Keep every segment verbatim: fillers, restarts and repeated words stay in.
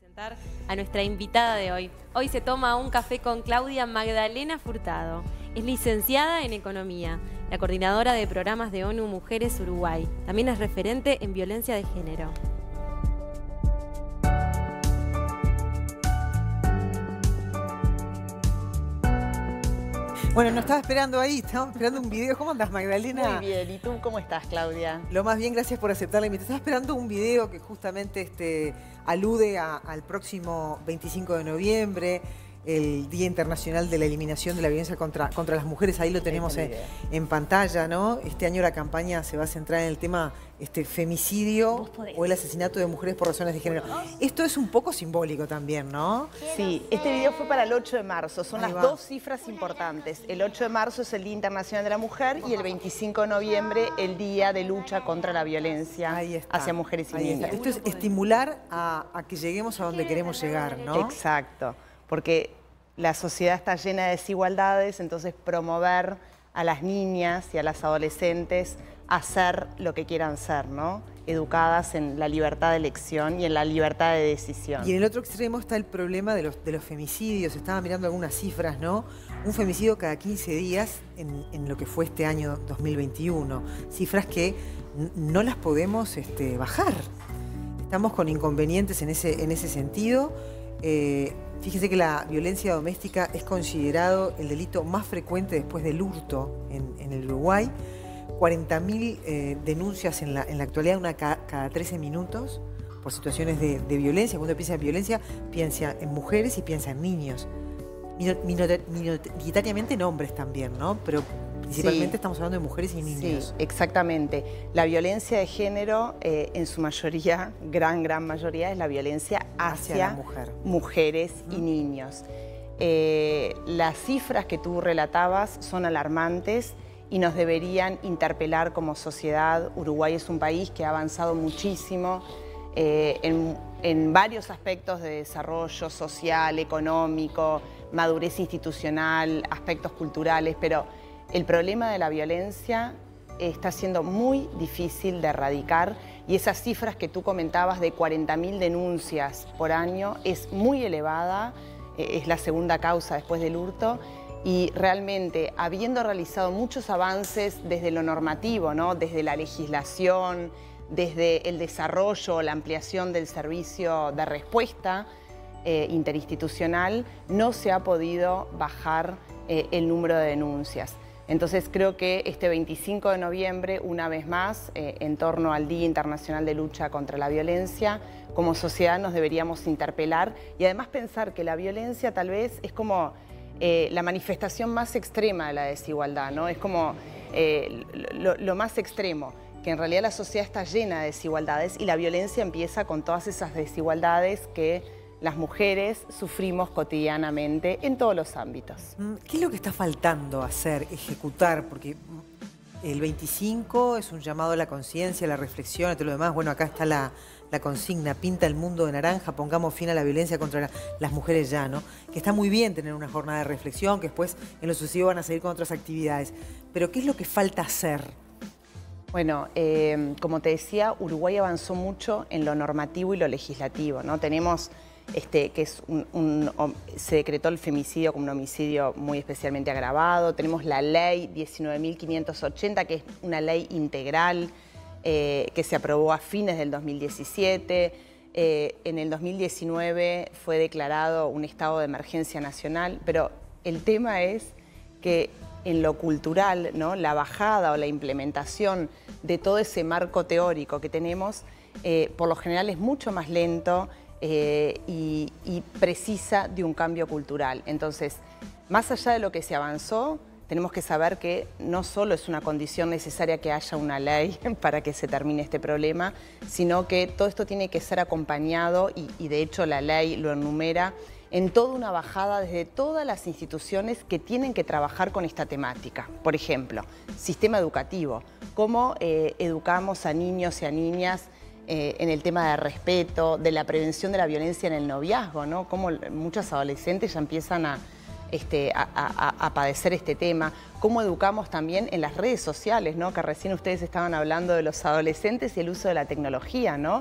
presentar a nuestra invitada de hoy. Hoy se toma un café con Claudia Magdalena Furtado. Es licenciada en Economía, la coordinadora de programas de ONU Mujeres Uruguay. También es referente en violencia de género. Bueno, nos estaba esperando ahí, estábamos esperando un video. ¿Cómo andas, Magdalena? Muy bien, ¿y tú cómo estás, Claudia? Lo más bien, gracias por aceptar la invitación. Estaba esperando un video que justamente este, alude a, al próximo veinticinco de noviembre, el Día Internacional de la Eliminación de la Violencia contra, contra las Mujeres. Ahí lo tenemos en, en pantalla, ¿no? Este año la campaña se va a centrar en el tema este, femicidio o el asesinato de mujeres por razones de género. Esto es un poco simbólico también, ¿no? Sí, este video fue para el ocho de marzo. Son Ahí las va. dos cifras importantes. El ocho de marzo es el Día Internacional de la Mujer y el veinticinco de noviembre el Día de Lucha contra la Violencia Ahí está. hacia mujeres y Ahí niñas. está. Esto es estimular a, a que lleguemos a donde queremos llegar, ¿no? Exacto, porque la sociedad está llena de desigualdades, entonces promover a las niñas y a las adolescentes a ser lo que quieran ser, ¿no? Educadas en la libertad de elección y en la libertad de decisión. Y en el otro extremo está el problema de los, de los femicidios. Estaba mirando algunas cifras, ¿no? Un femicidio cada quince días en, en lo que fue este año dos mil veintiuno. Cifras que no las podemos este, bajar. Estamos con inconvenientes en ese, en ese sentido. Eh, fíjese que la violencia doméstica es considerado el delito más frecuente después del hurto en, en el Uruguay. cuarenta mil eh, denuncias en la, en la actualidad, una cada, cada trece minutos, por situaciones de, de violencia. Cuando piensa en violencia, piensa en mujeres y piensa en niños. Minoritariamente en hombres también, ¿no? Pero principalmente sí. Estamos hablando de mujeres y niños. Sí, exactamente. La violencia de género, eh, en su mayoría, gran, gran mayoría, es la violencia hacia, hacia la mujer. mujeres mm. y niños. Eh, las cifras que tú relatabas son alarmantes y nos deberían interpelar como sociedad. Uruguay es un país que ha avanzado muchísimo eh, en, en varios aspectos de desarrollo social, económico, madurez institucional, aspectos culturales, pero el problema de la violencia está siendo muy difícil de erradicar y esas cifras que tú comentabas de cuarenta mil denuncias por año es muy elevada, es la segunda causa después del hurto. Y realmente, habiendo realizado muchos avances desde lo normativo, ¿no? Desde la legislación, desde el desarrollo, la ampliación del servicio de respuesta eh, interinstitucional, no se ha podido bajar eh, el número de denuncias. Entonces creo que este veinticinco de noviembre, una vez más, eh, en torno al Día Internacional de Lucha contra la Violencia, como sociedad nos deberíamos interpelar y además pensar que la violencia tal vez es como Eh, la manifestación más extrema de la desigualdad, ¿no? Es como eh, lo, lo más extremo, que en realidad la sociedad está llena de desigualdades y la violencia empieza con todas esas desigualdades que las mujeres sufrimos cotidianamente en todos los ámbitos. ¿Qué es lo que está faltando hacer, ejecutar? Porque el veinticinco es un llamado a la conciencia, a la reflexión, a todo lo demás. Bueno, acá está la, la consigna, pinta el mundo de naranja, pongamos fin a la violencia contra la, las mujeres ya, ¿no? Que está muy bien tener una jornada de reflexión, que después en lo sucesivo van a seguir con otras actividades. Pero ¿qué es lo que falta hacer? Bueno, eh, como te decía, Uruguay avanzó mucho en lo normativo y lo legislativo, ¿no? Tenemos, este, que es un, un, se decretó el femicidio como un homicidio muy especialmente agravado. Tenemos la ley diecinueve mil quinientos ochenta, que es una ley integral eh, que se aprobó a fines del dos mil diecisiete. Eh, en el dos mil diecinueve fue declarado un estado de emergencia nacional, pero el tema es que en lo cultural, ¿no? La bajada o la implementación de todo ese marco teórico que tenemos, eh, por lo general es mucho más lento eh, y, y precisa de un cambio cultural. Entonces, más allá de lo que se avanzó, tenemos que saber que no solo es una condición necesaria que haya una ley para que se termine este problema, sino que todo esto tiene que ser acompañado y, y de hecho la ley lo enumera en toda una bajada desde todas las instituciones que tienen que trabajar con esta temática. Por ejemplo, sistema educativo, cómo eh, educamos a niños y a niñas eh, en el tema de respeto, de la prevención de la violencia en el noviazgo, ¿no? Cómo muchos adolescentes ya empiezan a, este, a, a, a padecer este tema, cómo educamos también en las redes sociales, ¿no? Que recién ustedes estaban hablando de los adolescentes y el uso de la tecnología, ¿no?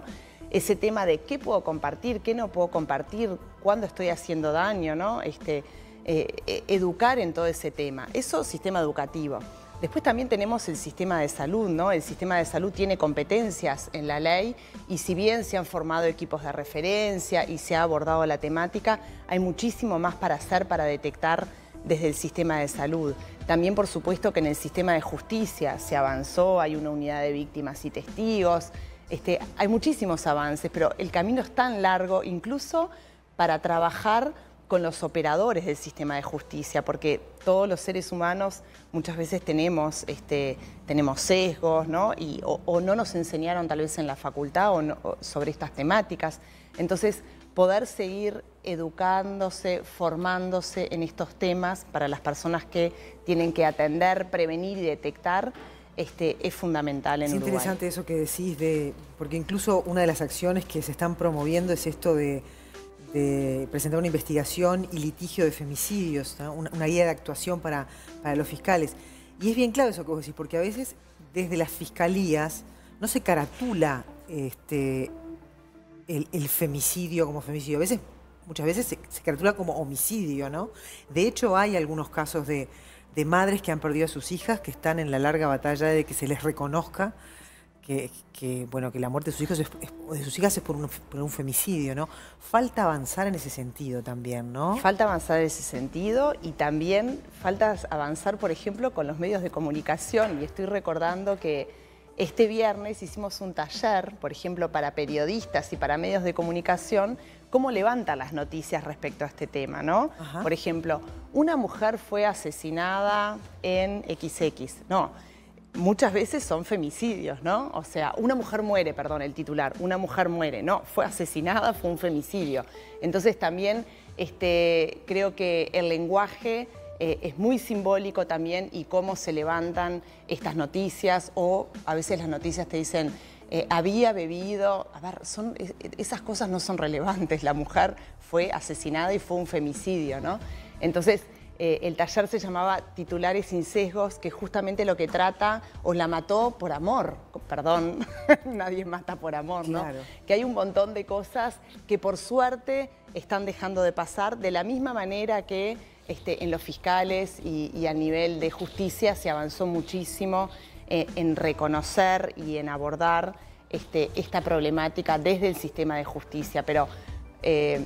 ese tema de qué puedo compartir, qué no puedo compartir, cuándo estoy haciendo daño, ¿no? Este, eh, educar en todo ese tema. Eso, sistema educativo. Después también tenemos el sistema de salud, ¿no? El sistema de salud tiene competencias en la ley y si bien se han formado equipos de referencia y se ha abordado la temática, hay muchísimo más para hacer para detectar desde el sistema de salud. También, por supuesto, que en el sistema de justicia se avanzó, hay una unidad de víctimas y testigos, este, hay muchísimos avances, pero el camino es tan largo, incluso para trabajar con los operadores del sistema de justicia, porque todos los seres humanos muchas veces tenemos, este, tenemos sesgos, ¿no? Y, o, o no nos enseñaron tal vez en la facultad o no, o sobre estas temáticas. Entonces, poder seguir educándose, formándose en estos temas para las personas que tienen que atender, prevenir y detectar, este, es fundamental en Uruguay. Es interesante eso que decís, de, porque incluso una de las acciones que se están promoviendo es esto de de presentar una investigación y litigio de femicidios, ¿no? una, una guía de actuación para, para los fiscales. Y es bien claro eso que vos decís, porque a veces desde las fiscalías no se caratula este, el, el femicidio como femicidio. A veces, muchas veces se, se caratula como homicidio, ¿no? De hecho, hay algunos casos de, de madres que han perdido a sus hijas, que están en la larga batalla de que se les reconozca Que, que, bueno, que la muerte de sus hijos es, es, de sus hijas es por un, por un femicidio, ¿no? Falta avanzar en ese sentido también, ¿no? Falta avanzar en ese sentido y también falta avanzar, por ejemplo, con los medios de comunicación. Y estoy recordando que este viernes hicimos un taller, por ejemplo, para periodistas y para medios de comunicación, cómo levantan las noticias respecto a este tema, ¿no? Ajá. Por ejemplo, una mujer fue asesinada en equis equis, no. Muchas veces son femicidios, ¿no? O sea, una mujer muere, perdón, el titular, una mujer muere, no, fue asesinada, fue un femicidio. Entonces también este, creo que el lenguaje eh, es muy simbólico también y cómo se levantan estas noticias o a veces las noticias te dicen, eh, había bebido, a ver, son, esas cosas no son relevantes, la mujer fue asesinada y fue un femicidio, ¿no? Entonces, Eh, el taller se llamaba Titulares sin sesgos, que justamente lo que trata, o la mató por amor, perdón, nadie mata por amor, ¿no? Claro. Que hay un montón de cosas que por suerte están dejando de pasar, de la misma manera que este, en los fiscales y, y a nivel de justicia se avanzó muchísimo eh, en reconocer y en abordar este, esta problemática desde el sistema de justicia, pero eh,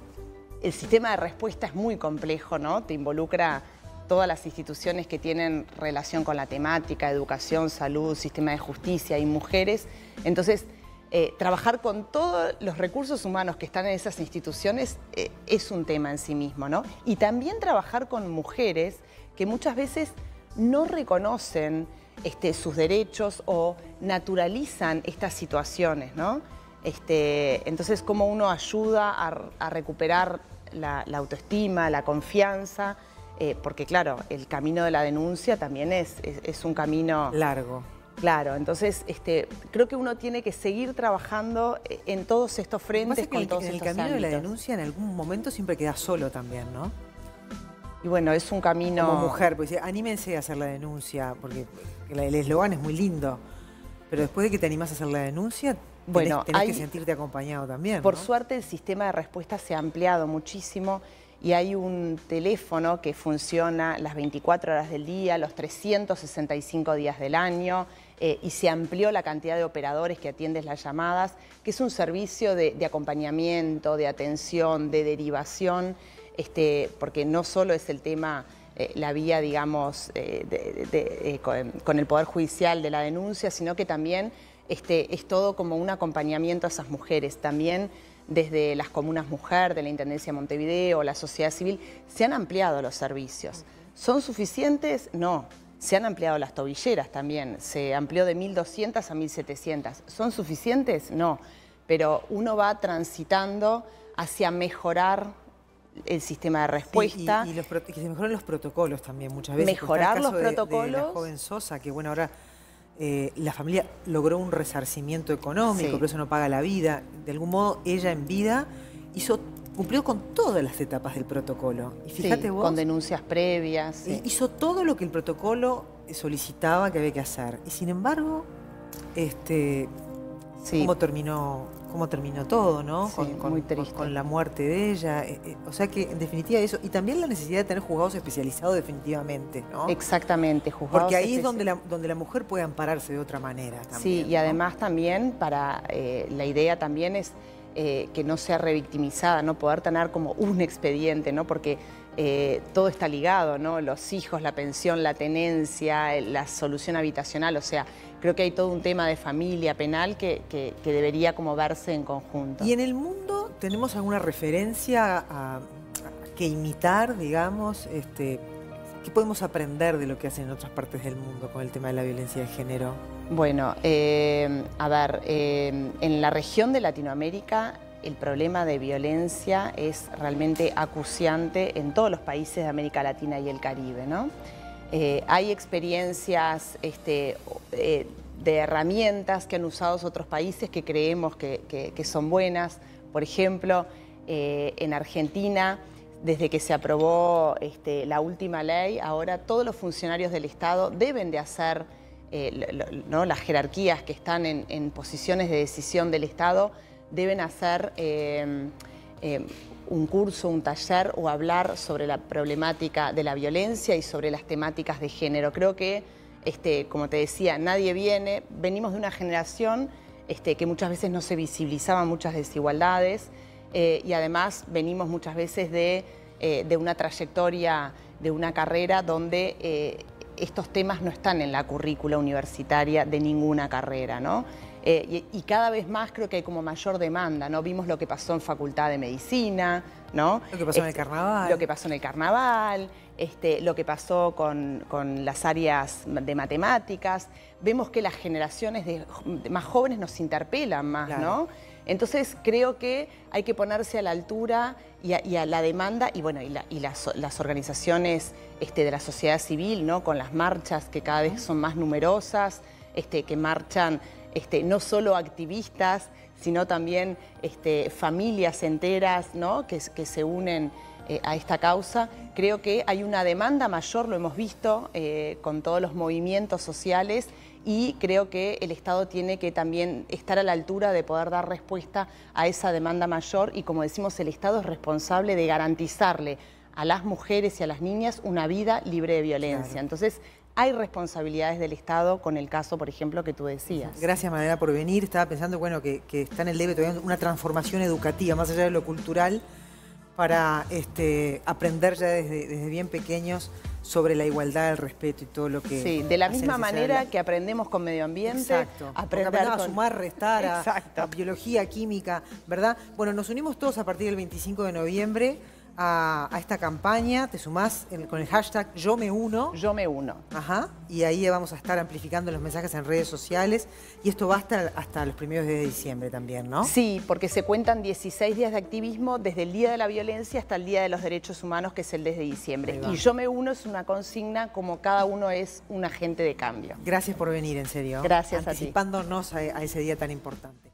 el sistema de respuesta es muy complejo, ¿no? Te involucra todas las instituciones que tienen relación con la temática, educación, salud, sistema de justicia y mujeres. Entonces, eh, trabajar con todos los recursos humanos que están en esas instituciones eh, es un tema en sí mismo, ¿no? Y también trabajar con mujeres que muchas veces no reconocen este, sus derechos o naturalizan estas situaciones, ¿no? Este, entonces, cómo uno ayuda a, a recuperar la, la autoestima, la confianza, eh, porque claro, el camino de la denuncia también es, es, es un camino largo. Claro, entonces este, creo que uno tiene que seguir trabajando en todos estos frentes, con el, todos en estos el camino ámbitos. de la denuncia en algún momento siempre queda solo también, ¿no? Y bueno, es un camino... Como mujer, pues anímense a hacer la denuncia, porque el eslogan es muy lindo, pero después de que te animás a hacer la denuncia, bueno, tenés, tenés hay, que sentirte acompañado también, Por ¿no? suerte el sistema de respuesta se ha ampliado muchísimo y hay un teléfono que funciona las veinticuatro horas del día, los trescientos sesenta y cinco días del año, eh, y se amplió la cantidad de operadores que atienden las llamadas, que es un servicio de, de acompañamiento, de atención, de derivación, este, porque no solo es el tema... Eh, la vía, digamos, eh, de, de, eh, con, con el Poder Judicial de la denuncia, sino que también este, es todo como un acompañamiento a esas mujeres. También desde las comunas mujer, de la Intendencia de Montevideo, la sociedad civil, se han ampliado los servicios. ¿Son suficientes? No. Se han ampliado las tobilleras también. Se amplió de mil doscientas a mil setecientas. ¿Son suficientes? No. Pero uno va transitando hacia mejorar el sistema de respuesta. Sí, y, y los, que se mejoren los protocolos también muchas veces. Mejorar los de, protocolos. De la joven Sosa, que bueno, ahora eh, la familia logró un resarcimiento económico, sí. Pero eso no paga la vida. De algún modo, ella en vida hizo, cumplió con todas las etapas del protocolo. Y fíjate sí, vos. Con denuncias previas. Sí. Hizo todo lo que el protocolo solicitaba que había que hacer. Y sin embargo, este, sí. ¿cómo terminó? cómo terminó todo, ¿no? Sí, con, con, muy triste. Con, con la muerte de ella. Eh, eh, o sea que, en definitiva, eso. Y también la necesidad de tener juzgados especializados definitivamente, ¿no? Exactamente, juzgados Porque ahí es especializados. donde la, donde la mujer puede ampararse de otra manera también. Sí, y ¿no? además también para eh, la idea también es eh, que no sea revictimizada, no poder tener como un expediente, ¿no? Porque eh, todo está ligado, ¿no? Los hijos, la pensión, la tenencia, la solución habitacional, o sea, creo que hay todo un tema de familia penal que, que, que debería como verse en conjunto. ¿Y en el mundo tenemos alguna referencia a, a que imitar, digamos? Este, ¿Qué podemos aprender de lo que hacen en otras partes del mundo con el tema de la violencia de género? Bueno, eh, a ver, eh, en la región de Latinoamérica el problema de violencia es realmente acuciante en todos los países de América Latina y el Caribe, ¿no? Eh, hay experiencias este, eh, de herramientas que han usado otros países que creemos que, que, que son buenas. Por ejemplo, eh, en Argentina, desde que se aprobó este, la última ley, ahora todos los funcionarios del Estado deben de hacer, eh, lo, ¿no? las jerarquías que están en, en posiciones de decisión del Estado, deben hacer eh, eh, un curso, un taller o hablar sobre la problemática de la violencia y sobre las temáticas de género. Creo que, este, como te decía, nadie viene, venimos de una generación este, que muchas veces no se visibilizaban muchas desigualdades eh, y además venimos muchas veces de, eh, de una trayectoria, de una carrera donde eh, estos temas no están en la currícula universitaria de ninguna carrera, ¿no? Eh, y, y cada vez más creo que hay como mayor demanda, ¿no? Vimos lo que pasó en Facultad de Medicina, ¿no? Lo que pasó este, en el carnaval. Lo que pasó en el carnaval, este, lo que pasó con, con las áreas de matemáticas. Vemos que las generaciones de, de más jóvenes nos interpelan más, claro. ¿no? Entonces creo que hay que ponerse a la altura y a, y a la demanda y, bueno, y, la, y las, las organizaciones este, de la sociedad civil, ¿no? Con las marchas que cada vez son más numerosas, este, que marchan este, no solo activistas, sino también este, familias enteras, ¿no? que, que se unen eh, a esta causa. Creo que hay una demanda mayor, lo hemos visto eh, con todos los movimientos sociales, y creo que el Estado tiene que también estar a la altura de poder dar respuesta a esa demanda mayor y, como decimos, el Estado es responsable de garantizarle a las mujeres y a las niñas una vida libre de violencia. Claro. Entonces, hay responsabilidades del Estado con el caso, por ejemplo, que tú decías. Gracias, Magdalena, por venir. Estaba pensando, bueno, que, que está en el debe todavía una transformación educativa, más allá de lo cultural, para este, aprender ya desde, desde bien pequeños sobre la igualdad, el respeto y todo lo que... Sí, de la misma manera la... que aprendemos con medio ambiente. Exacto. Aprender con... a sumar, restar, a, a biología, química, ¿verdad? Bueno, nos unimos todos a partir del veinticinco de noviembre a, a esta campaña. Te sumás en, con el hashtag Yo Me Uno. Yo Me Uno. Ajá. Y ahí vamos a estar amplificando los mensajes en redes sociales. Y esto va hasta, hasta los primeros días de diciembre también, ¿no? Sí, porque se cuentan dieciséis días de activismo desde el Día de la Violencia hasta el Día de los Derechos Humanos, que es el diez de diciembre. Y Yo Me Uno es una consigna como cada uno es un agente de cambio. Gracias por venir, en serio. Gracias a ti. Anticipándonos a, a ese día tan importante.